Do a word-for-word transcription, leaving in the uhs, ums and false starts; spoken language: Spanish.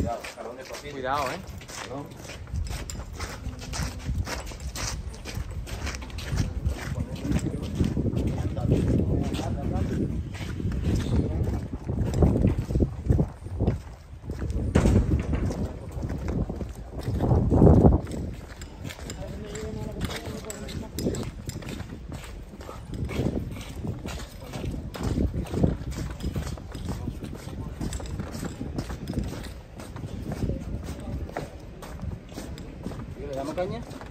Cuidado, escalón de cocina. Cuidado, eh. ¿No? ¿Le damos caña?